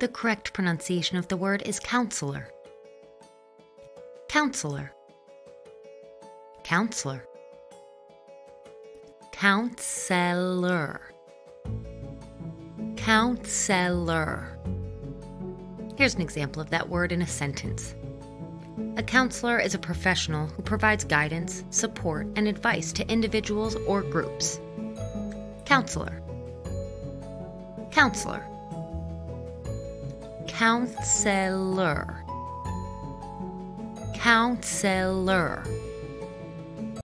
The correct pronunciation of the word is counselor. Counselor. Counselor. Counselor. Counselor. Here's an example of that word in a sentence. A counselor is a professional who provides guidance, support, and advice to individuals or groups. Counselor. Counselor. Counselor. Counselor.